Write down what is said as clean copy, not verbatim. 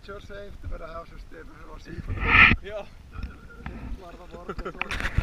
Future Safety med det här systemet, hur var siffrorna? Ja, det var det.